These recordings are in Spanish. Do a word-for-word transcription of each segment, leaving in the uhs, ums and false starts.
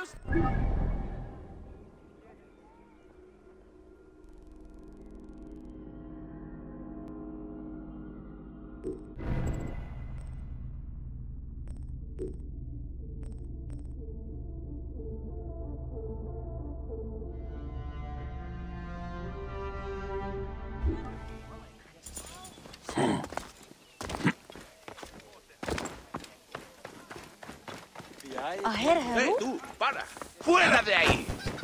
¡Eh, tú! ¡Para! ¡Fuera de ahí!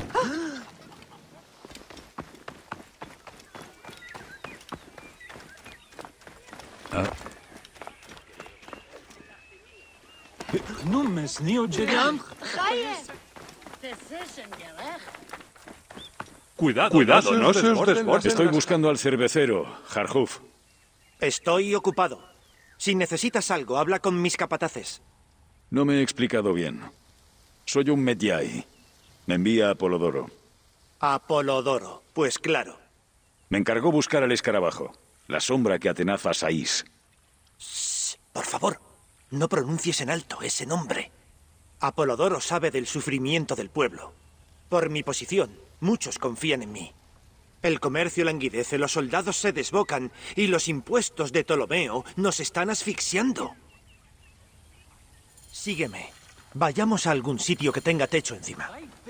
Cuidado, Cuidado, no se os desborden. Estoy buscando al cervecero, Jarhuf. Estoy ocupado. Si necesitas algo, habla con mis capataces. No me he explicado bien. Soy un Medjay. Me envía Apolodoro. Apolodoro, pues claro. Me encargó buscar al escarabajo, la sombra que atenaza a Saís. Shh, por favor, no pronuncies en alto ese nombre. Apolodoro sabe del sufrimiento del pueblo. Por mi posición, muchos confían en mí. El comercio languidece, los soldados se desbocan y los impuestos de Ptolomeo nos están asfixiando. Sígueme. Vayamos a algún sitio que tenga techo encima.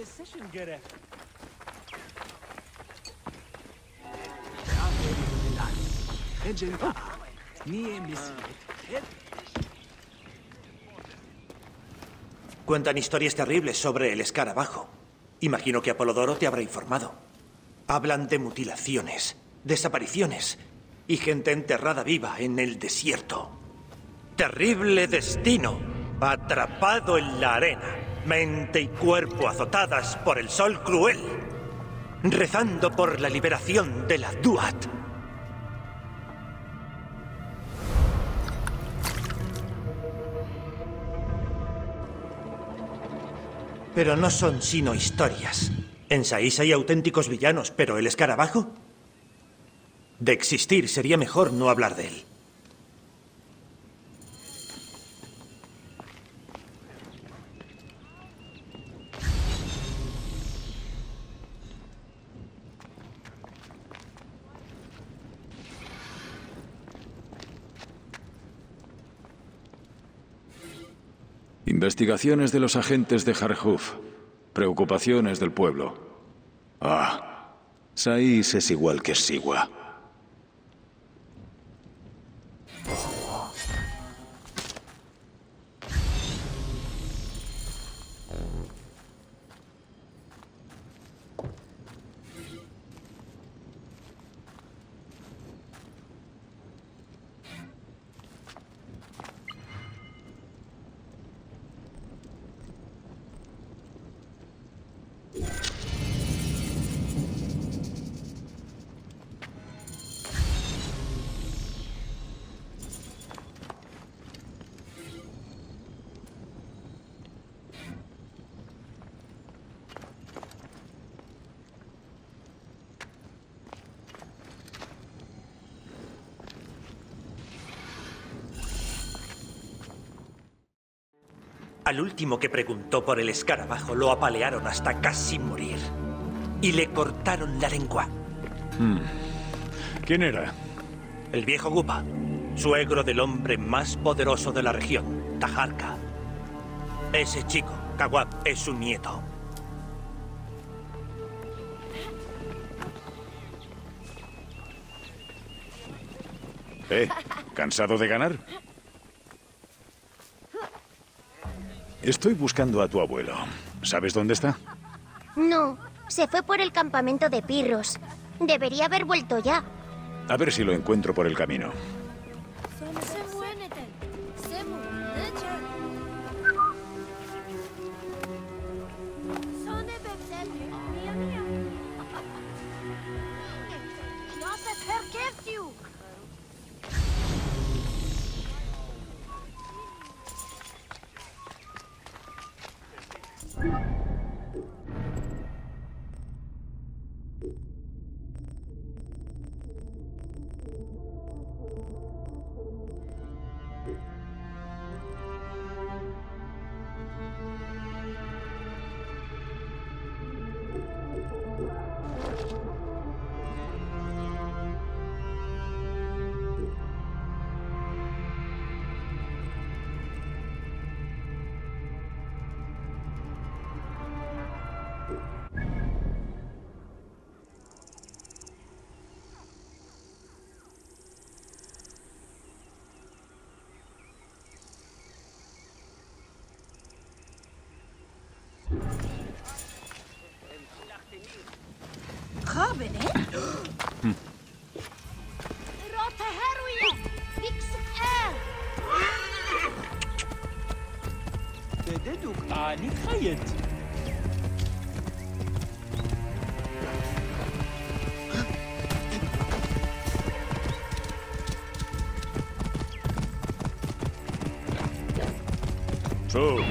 Cuentan historias terribles sobre el escarabajo. Imagino que Apolodoro te habrá informado. Hablan de mutilaciones, desapariciones y gente enterrada viva en el desierto. Terrible destino. Atrapado en la arena, mente y cuerpo azotadas por el sol cruel, rezando por la liberación de la Duat. Pero no son sino historias. En Saís hay auténticos villanos, pero ¿el escarabajo? De existir, sería mejor no hablar de él. Investigaciones de los agentes de Jarhuf. Preocupaciones del pueblo. Ah, Saís es igual que Siwa. Al último que preguntó por el escarabajo lo apalearon hasta casi morir. Y le cortaron la lengua. Hmm. ¿Quién era? El viejo Gupa, suegro del hombre más poderoso de la región, Taharka. Ese chico, Kawab, es su nieto. ¿Eh? ¿Cansado de ganar? Estoy buscando a tu abuelo. ¿Sabes dónde está? No, se fue por el campamento de Pirros. Debería haber vuelto ya. A ver si lo encuentro por el camino. Jóvenes. Rote Heroie. X L. بددك عني خيط. Su.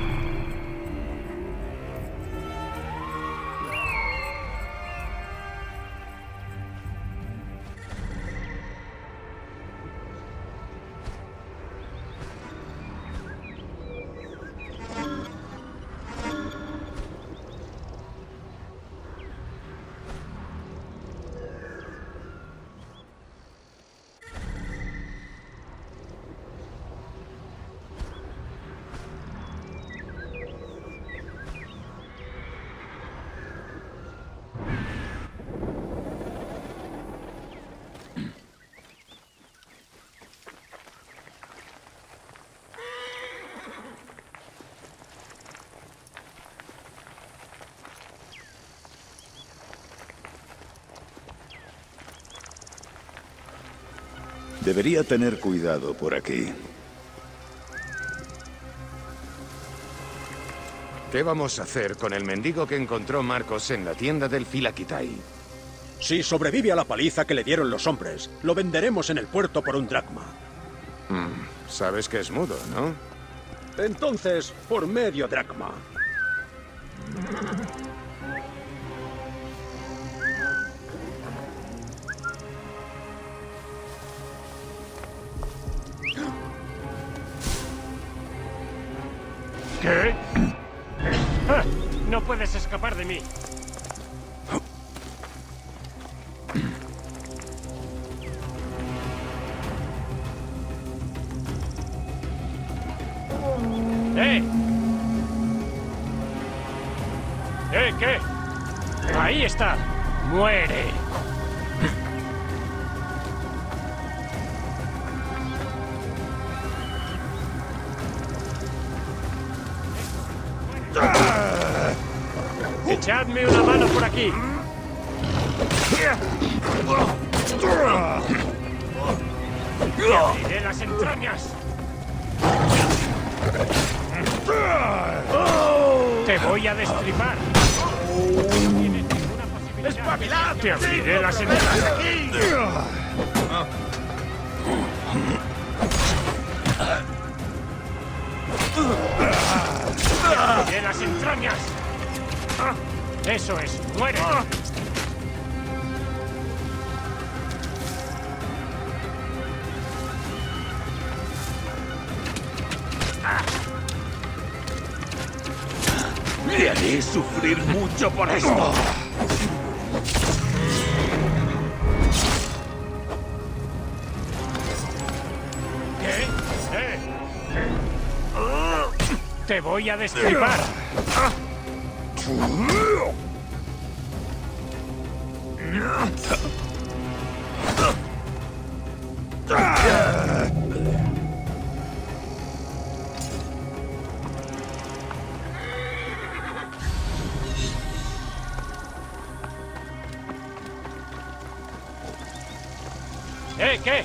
Debería tener cuidado por aquí. ¿Qué vamos a hacer con el mendigo que encontró Marcos en la tienda del Filakitai? Si sobrevive a la paliza que le dieron los hombres, lo venderemos en el puerto por un dracma. Mm, sabes que es mudo, ¿no? Entonces, por medio dracma. ¿Qué? Ah, no puedes escapar de mí. ¡Eh! ¿Eh, qué? Ahí está. ¡Muere! ¡Echadme una mano por aquí! ¡Te abriré las entrañas! ¡Te voy a destripar! No tienes ninguna posibilidad. ¡Espabilad! ¡Te abriré las entrañas! ¡Te abriré las entrañas! ¡Eso es! ¡Muere! ¡Le haré sufrir mucho por esto! ¿Qué? ¿Eh? ¡Te voy a destripar! ¿Eh? ¿Qué?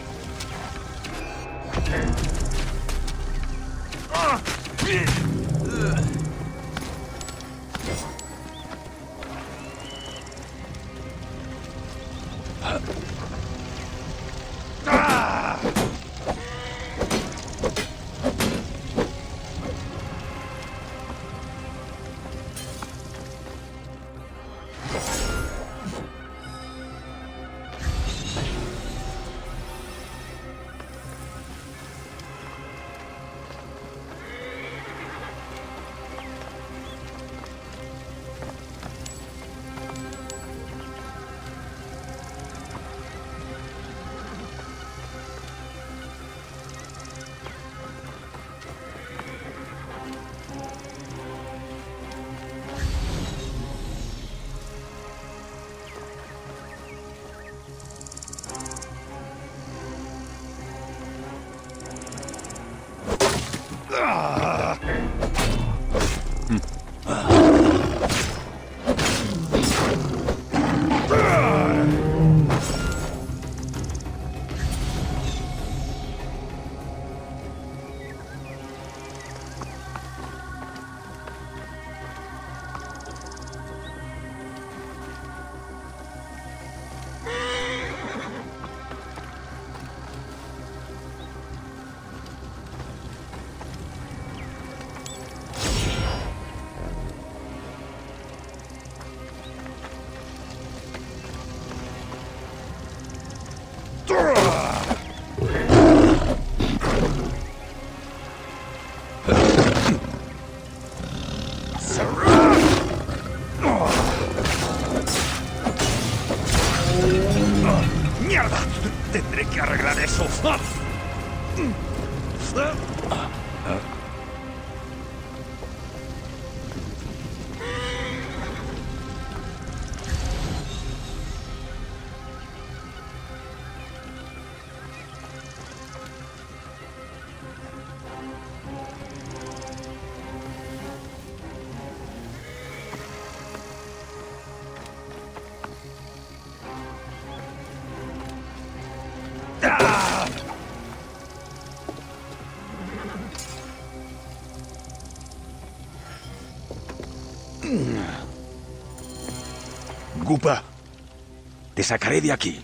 Gupa, te sacaré de aquí.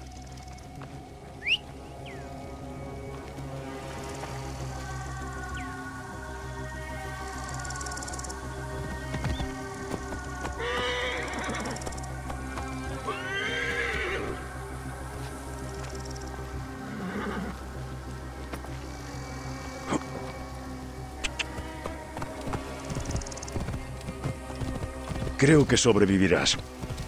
Creo que sobrevivirás.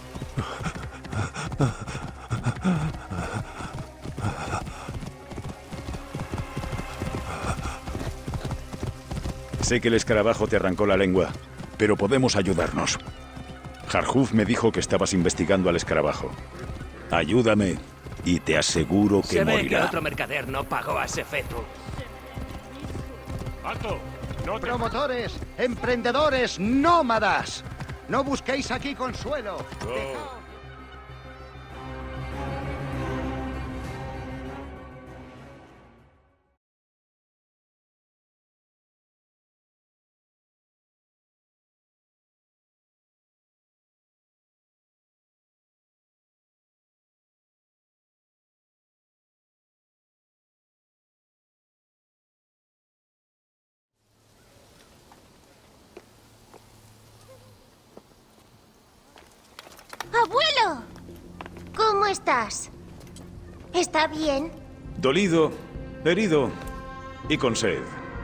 Sé que el escarabajo te arrancó la lengua, pero podemos ayudarnos. Jarhuf me dijo que estabas investigando al escarabajo. Ayúdame y te aseguro que Se ve morirá. que otro mercader no pagó a ese feto. ¡Alto! ¡No te... Promotores, emprendedores, nómadas. No busquéis aquí consuelo. Dejad- ¡Abuelo! ¿Cómo estás? ¿Está bien? Dolido, herido y con sed.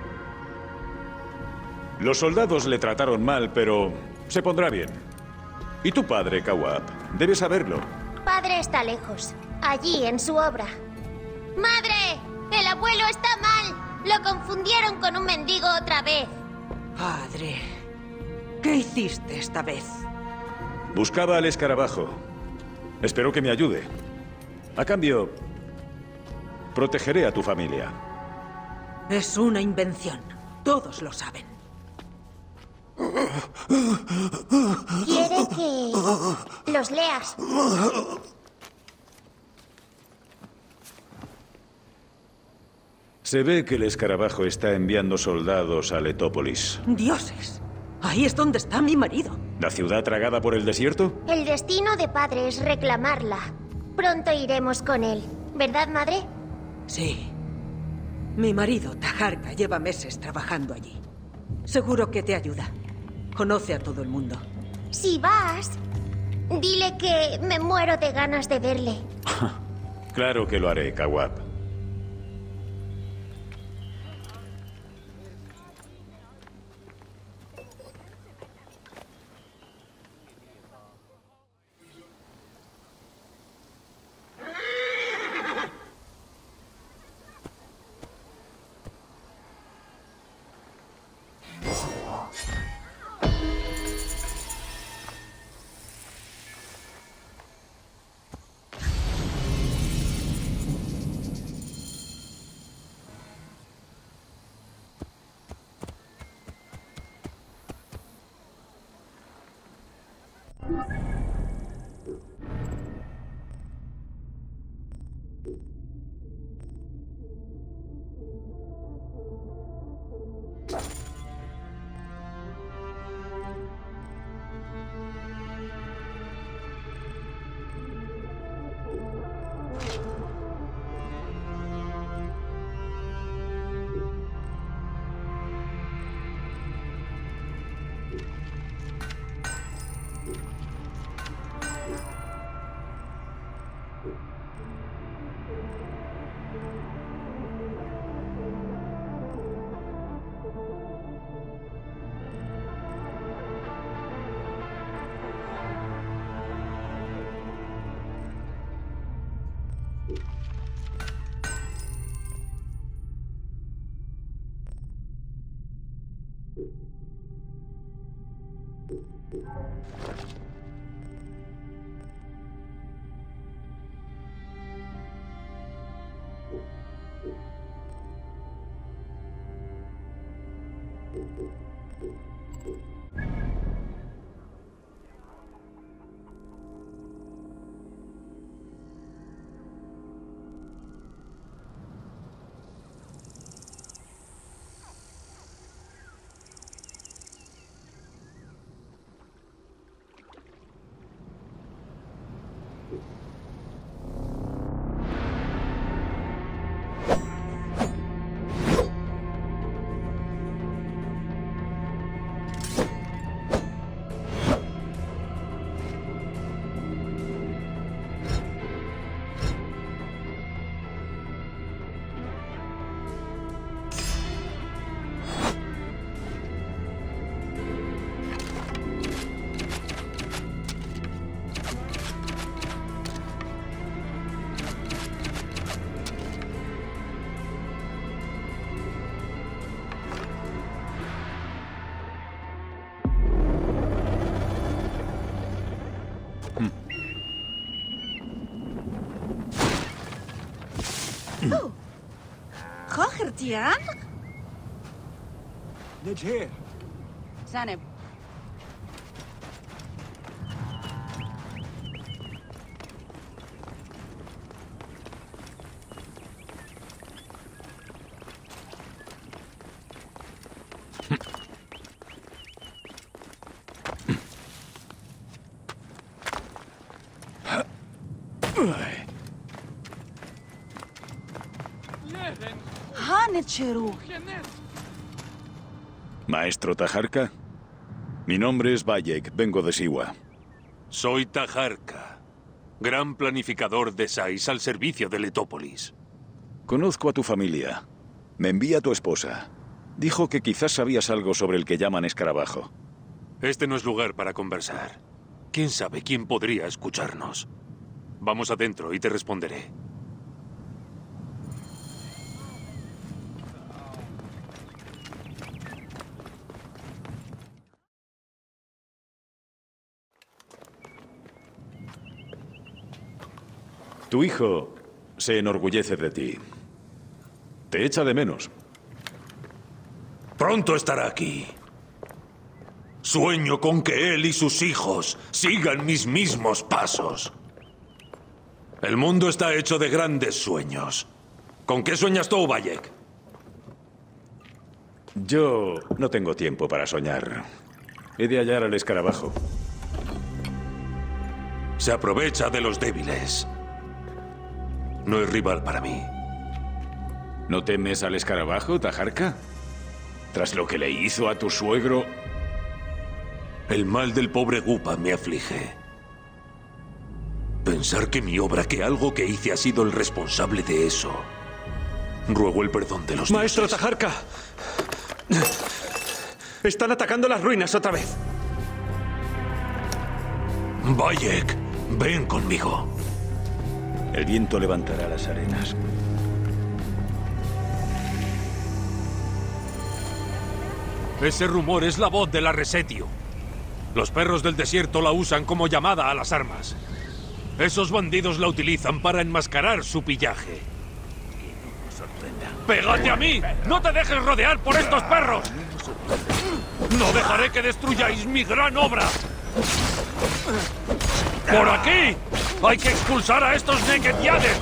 Los soldados le trataron mal, pero se pondrá bien. ¿Y tu padre, Kawab? Debes saberlo. Padre está lejos, allí en su obra. ¡Madre! ¡El abuelo está mal! Lo confundieron con un mendigo otra vez. Padre, ¿qué hiciste esta vez? Buscaba al escarabajo. Espero que me ayude. A cambio, protegeré a tu familia. Es una invención. Todos lo saben. Quiere que los leas. Se ve que el escarabajo está enviando soldados a Letópolis. Dioses, ahí es donde está mi marido. ¿La ciudad tragada por el desierto? El destino de padre es reclamarla. Pronto iremos con él, ¿verdad, madre? Sí. Mi marido, Taharka, lleva meses trabajando allí. Seguro que te ayuda. Conoce a todo el mundo. Si vas, dile que me muero de ganas de verle. Claro que lo haré, Kawab. Oh. Khochertian? Najir. Saneb. Maestro Tajarka, mi nombre es Bayek, vengo de Siwa. Soy Tajarka, gran planificador de Sais al servicio de Letópolis. Conozco a tu familia. Me envía tu esposa. Dijo que quizás sabías algo sobre el que llaman escarabajo. Este no es lugar para conversar. ¿Quién sabe quién podría escucharnos? Vamos adentro y te responderé. Tu hijo se enorgullece de ti. Te echa de menos. Pronto estará aquí. Sueño con que él y sus hijos sigan mis mismos pasos. El mundo está hecho de grandes sueños. ¿Con qué sueñas tú, Bayek? Yo no tengo tiempo para soñar. He de hallar al escarabajo. Se aprovecha de los débiles. No es rival para mí. ¿No temes al escarabajo, Tajarka? Tras lo que le hizo a tu suegro... El mal del pobre Gupa me aflige. Pensar que mi obra, que algo que hice ha sido el responsable de eso. Ruego el perdón de los Maestro dioses. Tajarka. Están atacando las ruinas otra vez. Bayek, ven conmigo. El viento levantará las arenas. Ese rumor es la voz de la Resetio. Los perros del desierto la usan como llamada a las armas. Esos bandidos la utilizan para enmascarar su pillaje. ¡Pégate a mí! ¡No te dejes rodear por estos perros! ¡No dejaré que destruyáis mi gran obra! ¡Por aquí! ¡Hay que expulsar a estos Neketiades!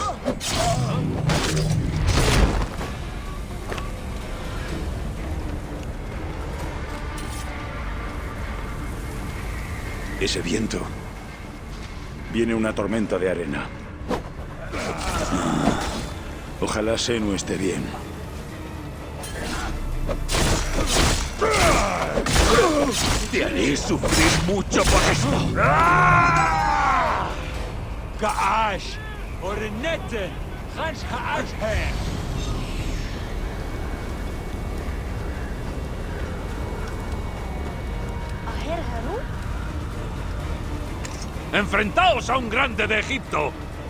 Ese viento. Viene una tormenta de arena. Ojalá Senu esté bien. Te haré sufrir mucho por esto. Kaash, Orenete, Hans Kaash. ¡Enfrentaos a un grande de Egipto!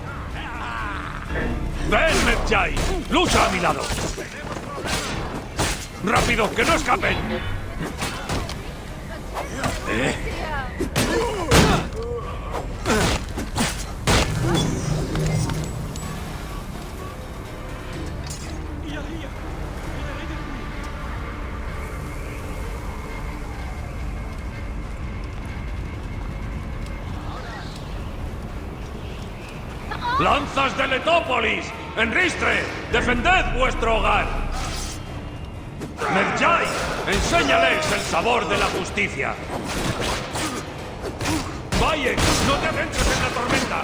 ¡Ven, Medjay! ¡Lucha a mi lado! ¡Rápido, que no escapen! ¿Eh? ¡Lanzas de Letópolis! ¡Enristre! ¡Defended vuestro hogar! ¡Medjay! ¡Enséñales el sabor de la justicia! ¡Bayek! ¡No te adentres en la tormenta!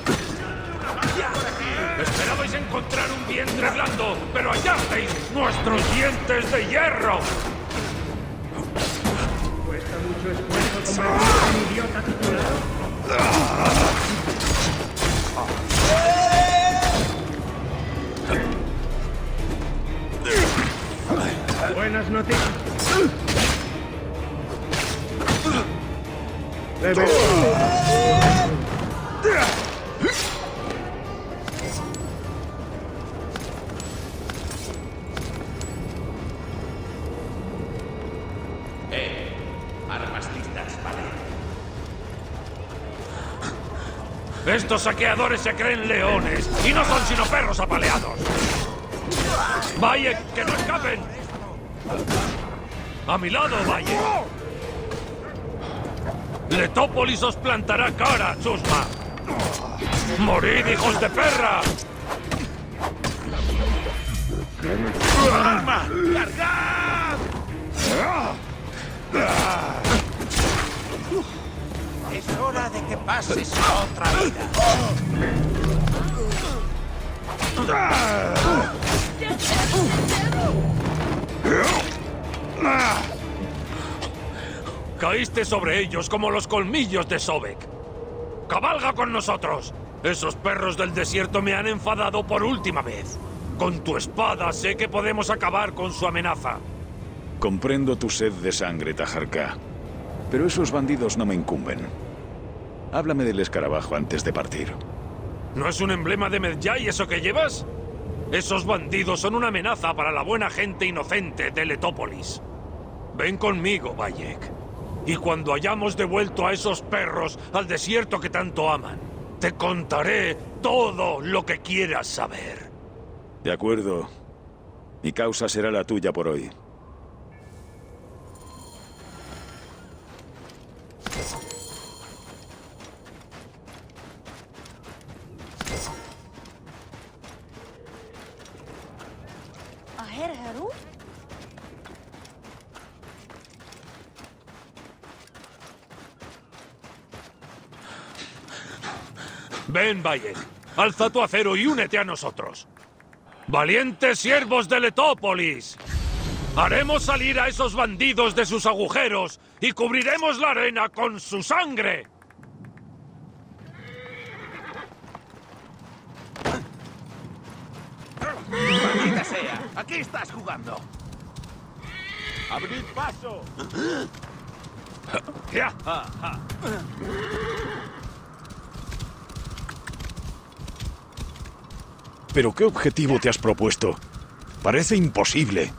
Esperabais encontrar un vientre blando, pero hallasteis nuestros dientes de hierro. ¿Cuesta mucho esfuerzo convertir a un idiota titulado? Buenas noticias. Bebe. Eh, armas listas, vale. Estos saqueadores se creen leones y no son sino perros apaleados. ¡Valle, que no escapen! ¡A mi lado, Valle! Letópolis os plantará cara, chusma. ¡Morid, hijos de perra! ¡Arma! ¡Cargad! Es hora de que pases a otra vida. Caíste sobre ellos como los colmillos de Sobek. ¡Cabalga con nosotros! Esos perros del desierto me han enfadado por última vez. Con tu espada sé que podemos acabar con su amenaza. Comprendo tu sed de sangre, Taharka. Pero esos bandidos no me incumben. Háblame del escarabajo antes de partir. ¿No es un emblema de Medjay eso que llevas? Esos bandidos son una amenaza para la buena gente inocente de Letópolis. Ven conmigo, Bayek. Y cuando hayamos devuelto a esos perros al desierto que tanto aman, te contaré todo lo que quieras saber. De acuerdo. Mi causa será la tuya por hoy. Ven, Bayek. Alza tu acero y únete a nosotros. ¡Valientes siervos de Letópolis! Haremos salir a esos bandidos de sus agujeros y cubriremos la arena con su sangre. ¡Maldita sea! ¿A qué estás jugando? ¡Abrid paso! ¡Ya! ¿Pero qué objetivo te has propuesto? Parece imposible.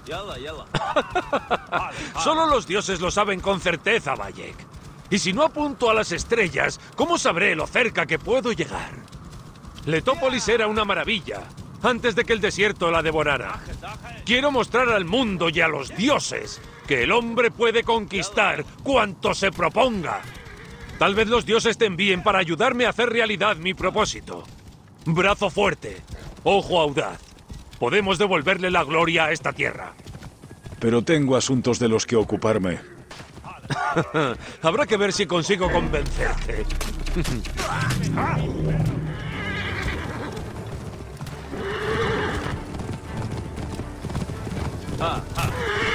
Solo los dioses lo saben con certeza, Bayek. Y si no apunto a las estrellas, ¿cómo sabré lo cerca que puedo llegar? Letópolis era una maravilla, antes de que el desierto la devorara. Quiero mostrar al mundo y a los dioses que el hombre puede conquistar cuanto se proponga. Tal vez los dioses te envíen para ayudarme a hacer realidad mi propósito. Brazo fuerte, ojo audaz. Podemos devolverle la gloria a esta tierra. Pero tengo asuntos de los que ocuparme. Habrá que ver si consigo convencerte. Ah, ah.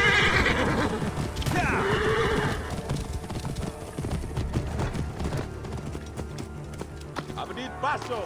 ¡Abrid paso!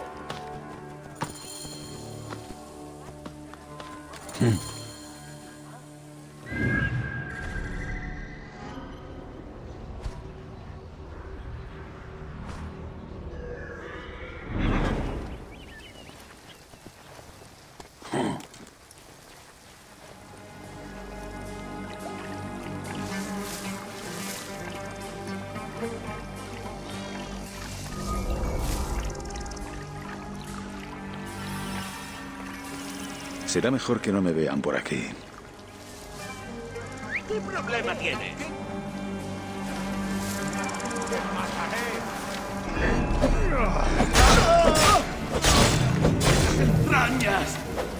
Será mejor que no me vean por aquí. ¿Qué problema tiene? ¡Las entrañas!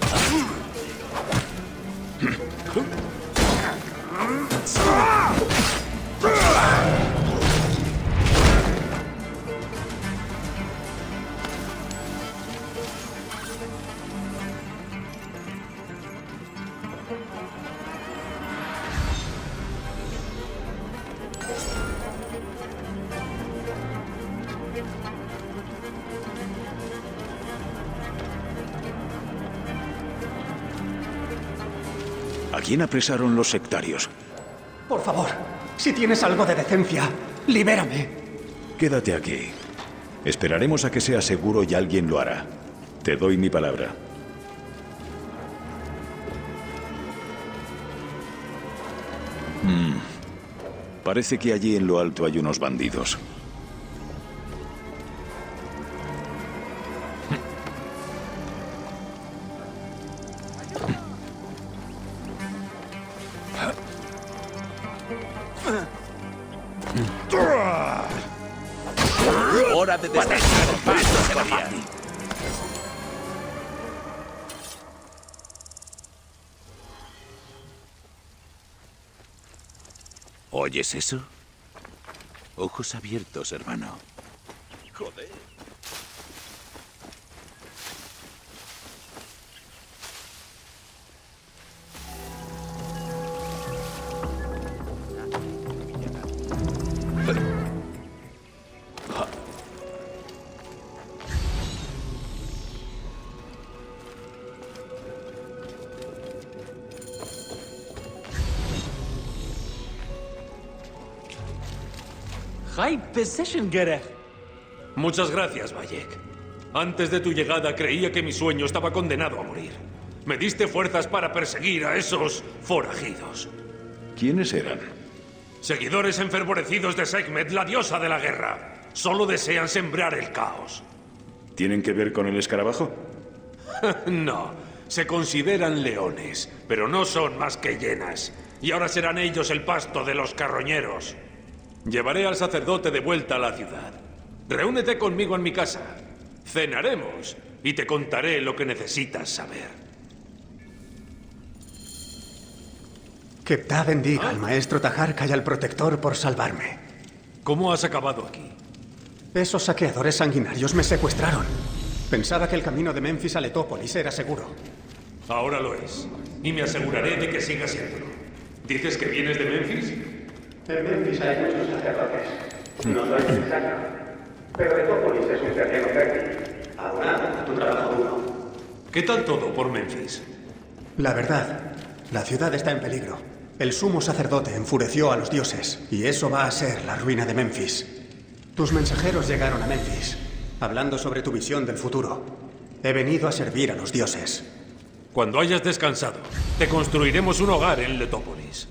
¿A quién apresaron los sectarios? Por favor, si tienes algo de decencia, libérame. Quédate aquí. Esperaremos a que sea seguro y alguien lo hará. Te doy mi palabra. Hmm. Parece que allí en lo alto hay unos bandidos. ¡Hora de descansar el paso, Fabián! ¿Oyes eso? Ojos abiertos, hermano. Joder. Muchas gracias, Bayek. Antes de tu llegada creía que mi sueño estaba condenado a morir. Me diste fuerzas para perseguir a esos forajidos. ¿Quiénes eran? Seguidores enfervorecidos de Sekhmet, la diosa de la guerra. Solo desean sembrar el caos. ¿Tienen que ver con el escarabajo? No. Se consideran leones, pero no son más que hienas. Y ahora serán ellos el pasto de los carroñeros. Llevaré al sacerdote de vuelta a la ciudad. Reúnete conmigo en mi casa. Cenaremos y te contaré lo que necesitas saber. Que Ptah bendiga ¿Ah? al maestro Taharka y al protector por salvarme. ¿Cómo has acabado aquí? Esos saqueadores sanguinarios me secuestraron. Pensaba que el camino de Memphis a Letópolis era seguro. Ahora lo es. Y me aseguraré de que siga siéndolo. ¿Dices que vienes de Memphis? En Memphis hay muchos sacerdotes. No soy exacto. Pero Letópolis es un terreno fértil. Ahora, tu trabajo duro. ¿Qué tal todo por Memphis? La verdad, la ciudad está en peligro. El sumo sacerdote enfureció a los dioses, y eso va a ser la ruina de Memphis. Tus mensajeros llegaron a Memphis, hablando sobre tu visión del futuro. He venido a servir a los dioses. Cuando hayas descansado, te construiremos un hogar en Letópolis.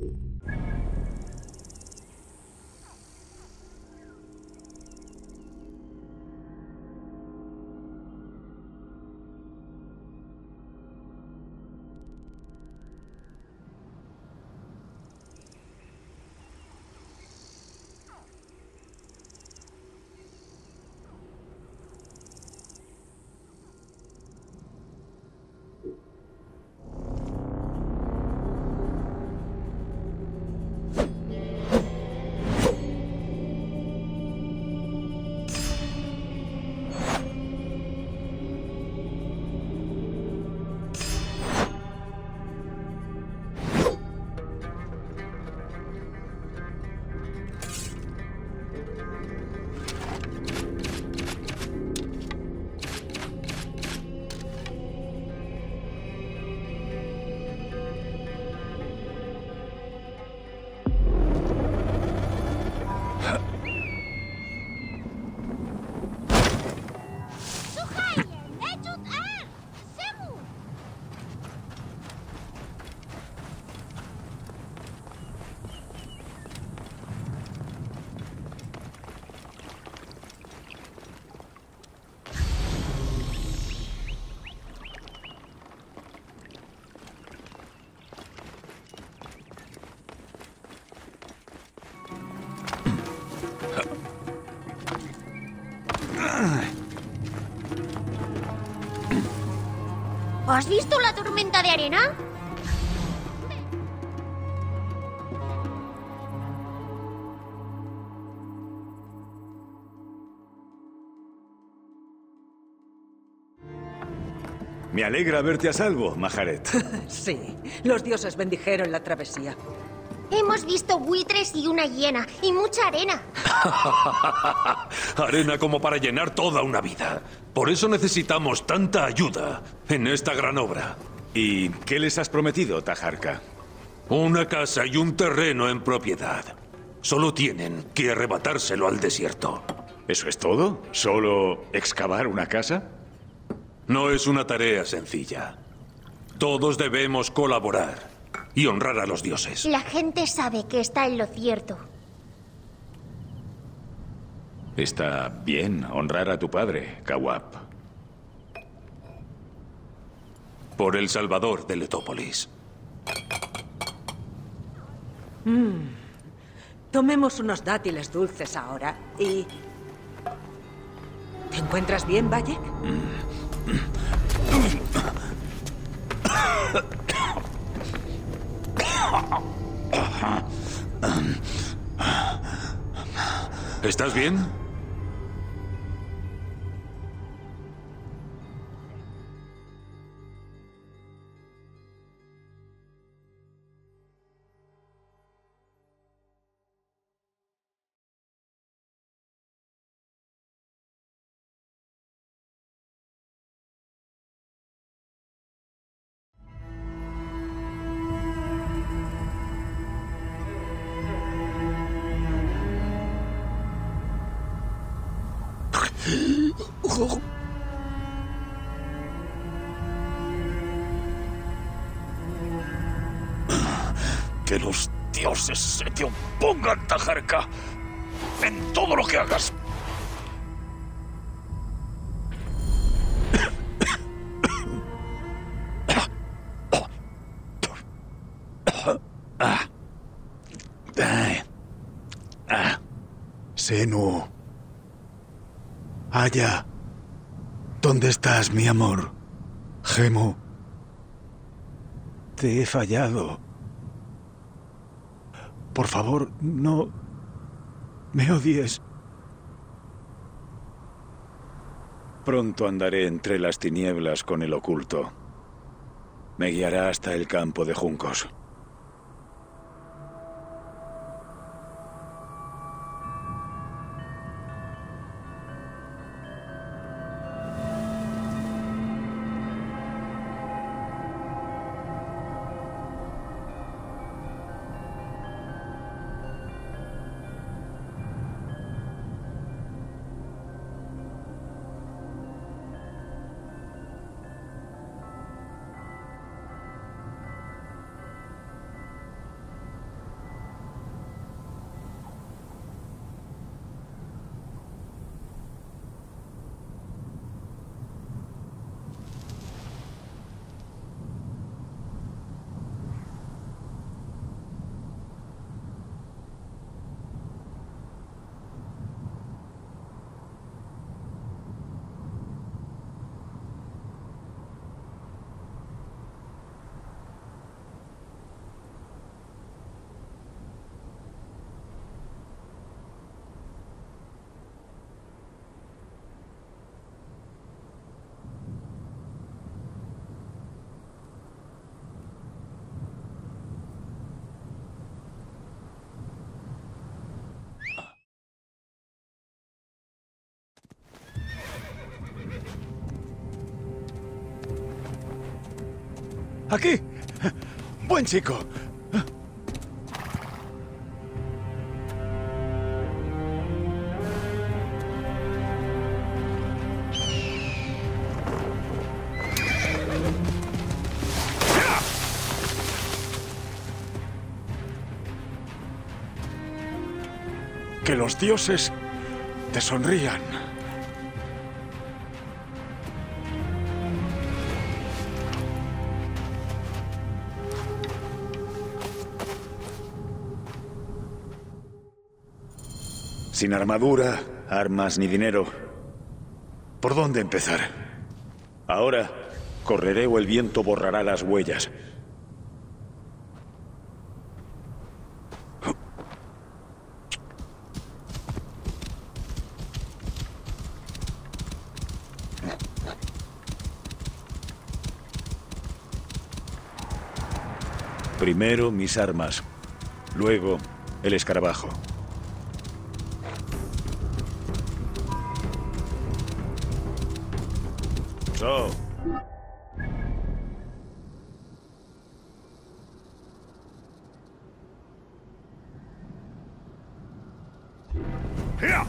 ¿Has visto la tormenta de arena? Me alegra verte a salvo, Maharet. Sí, los dioses bendijeron la travesía. Hemos visto buitres y una hiena, y mucha arena. Arena como para llenar toda una vida. Por eso necesitamos tanta ayuda en esta gran obra. ¿Y qué les has prometido, Taharka? Una casa y un terreno en propiedad. Solo tienen que arrebatárselo al desierto. ¿Eso es todo? ¿Solo excavar una casa? No es una tarea sencilla. Todos debemos colaborar y honrar a los dioses. La gente sabe que está en lo cierto. Está bien honrar a tu padre, Kawab. Por el salvador de Letópolis. Mm. Tomemos unos dátiles dulces ahora y... ¿Te encuentras bien, Bayek? ¿Estás bien? Que los dioses se te opongan, Taharka, en todo lo que hagas. Senu. Aya. ¿Dónde estás, mi amor? Gemo. Te he fallado. Por favor, no me odies. Pronto andaré entre las tinieblas con el oculto. Me guiará hasta el campo de juncos. ¡Aquí! ¡Buen chico! Que los dioses te sonrían. Sin armadura, armas ni dinero. ¿Por dónde empezar? Ahora, correré o el viento borrará las huellas. Primero mis armas, luego el escarabajo. So. ¡Hia!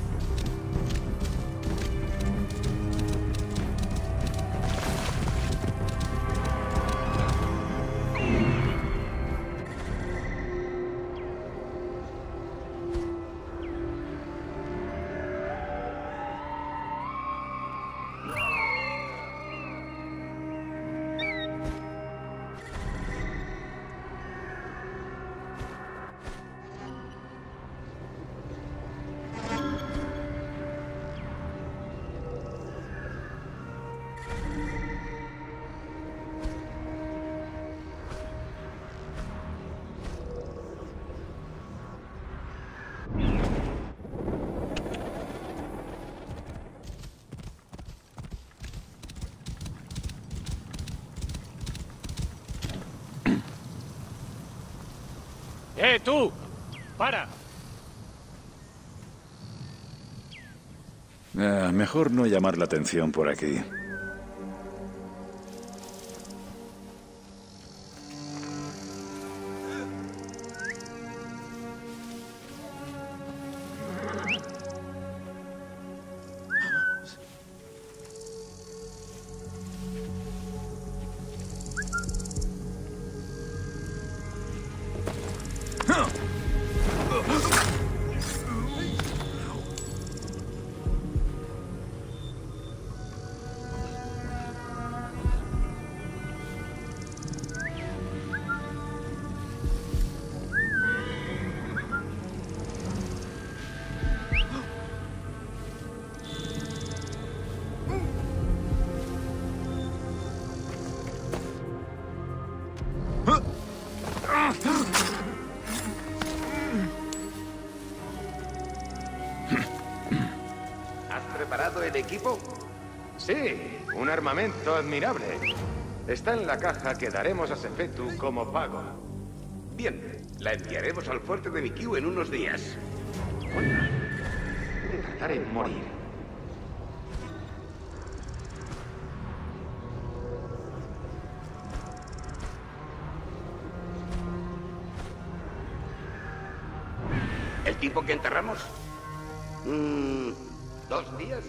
¡Eh, tú! ¡Para! Ah, mejor no llamar la atención por aquí. ¿Has preparado el equipo? Sí, un armamento admirable. Está en la caja que daremos a Sefetu como pago. Bien, la enviaremos al fuerte de Mikiu en unos días. Trataré de morir. ¿El tipo que enterramos? Mm, ¿Dos días?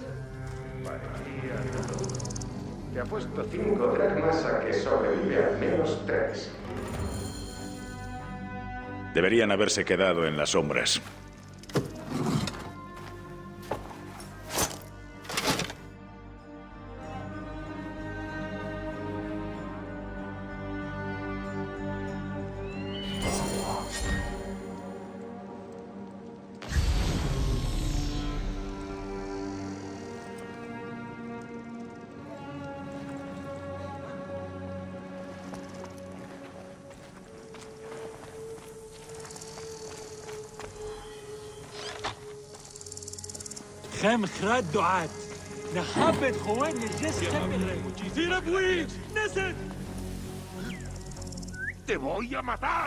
Te apuesto cinco dracmas a que sobrevive al menos tres. Deberían haberse quedado en las sombras. خام خراد دعات نخابت خوان الجسد ¡Tira buey! ¡Neset! ¡Te voy a matar!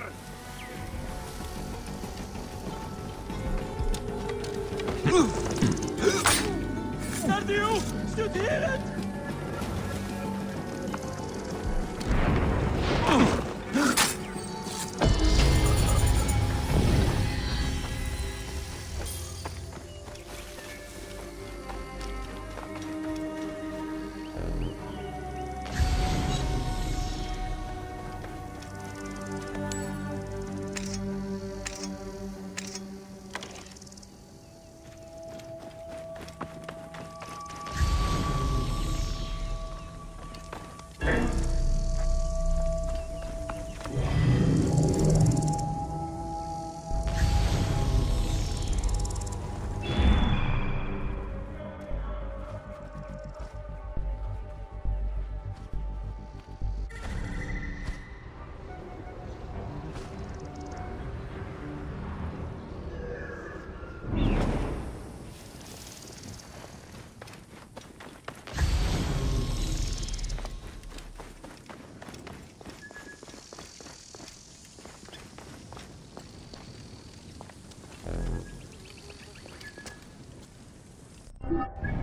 ¡Stardiu! ¡Studiert! You